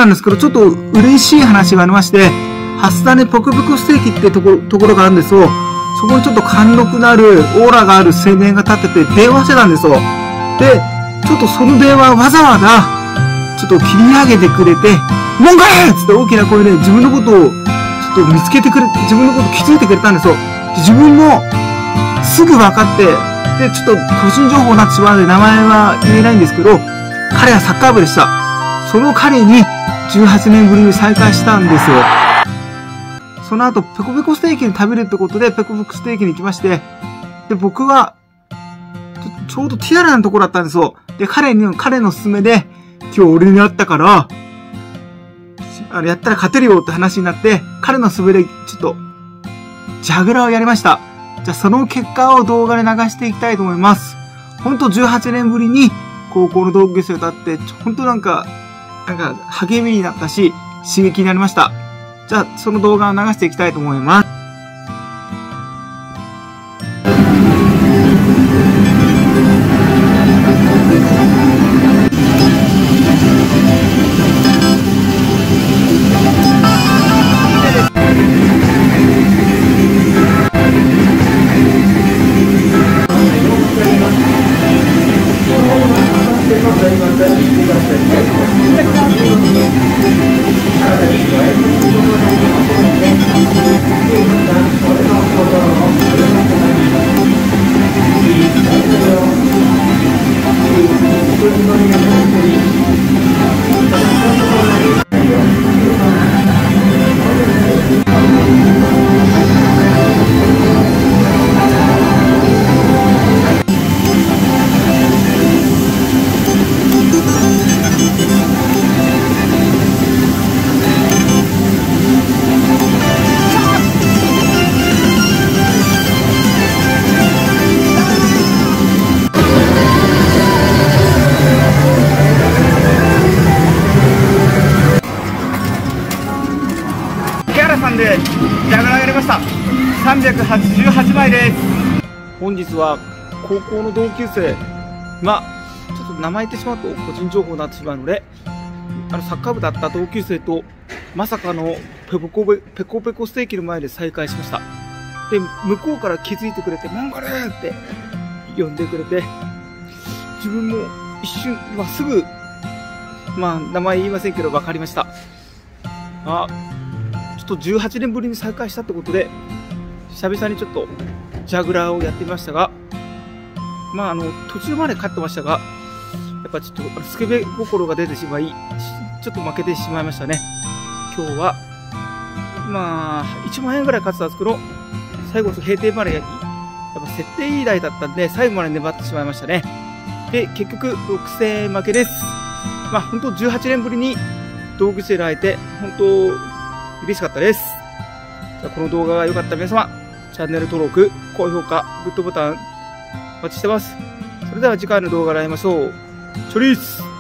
なんですけど、ちょっと嬉しい話がありまして、蓮田にポクポクステーキってところがあるんですよ。そこにちょっと貫禄のある、オーラがある青年が立ってて電話してたんですよ。で、ちょっとその電話わざわざ、ちょっと切り上げてくれて、もんかいっつって大きな声で自分のことをちょっと見つけてくれて、自分のこと気づいてくれたんですよ。で自分もすぐ分かって、で、ちょっと個人情報になってしまうので名前は言えないんですけど、彼はサッカー部でした。その彼に18年ぶりに再会したんですよ。その後、ペコペコステーキに食べるってことで、ペコペコステーキに行きまして、で、僕は、ちょうどティアラのところだったんですよ。で、彼の勧めで、今日俺に会ったから、やったら勝てるよって話になって、彼の勧めで、ちょっと、ジャグラーをやりました。じゃあ、その結果を動画で流していきたいと思います。ほんと18年ぶりに、高校の同級生と会って、ほんとなんか励みになったし、刺激になりました。じゃあ、その動画を流していきたいと思います。でジャグラーやりました。388枚です。本日は高校の同級生、ちょっと名前言ってしまうと個人情報になってしまうので、サッカー部だった同級生とまさかのペコペコステーキの前で再会しました。で、向こうから気づいてくれて、モンゴルって呼んでくれて、自分も一瞬、すぐ、名前言いませんけど分かりました。ちょっと18年ぶりに再会したってことで、久々にちょっとジャグラーをやってみましたが、途中まで勝ってましたが、やっぱちょっとスケベ心が出てしまい、ちょっと負けてしまいましたね。今日は、1万円ぐらい勝ってたんですけど、最後閉店までやっぱ設定以来だったんで、最後まで粘ってしまいましたね。で、結局6000円負けです。本当18年ぶりに同級生に会えて、本当嬉しかったです。じゃあこの動画が良かった皆様、チャンネル登録、高評価、グッドボタンお待ちしてます。それでは次回の動画で会いましょう。チョリース。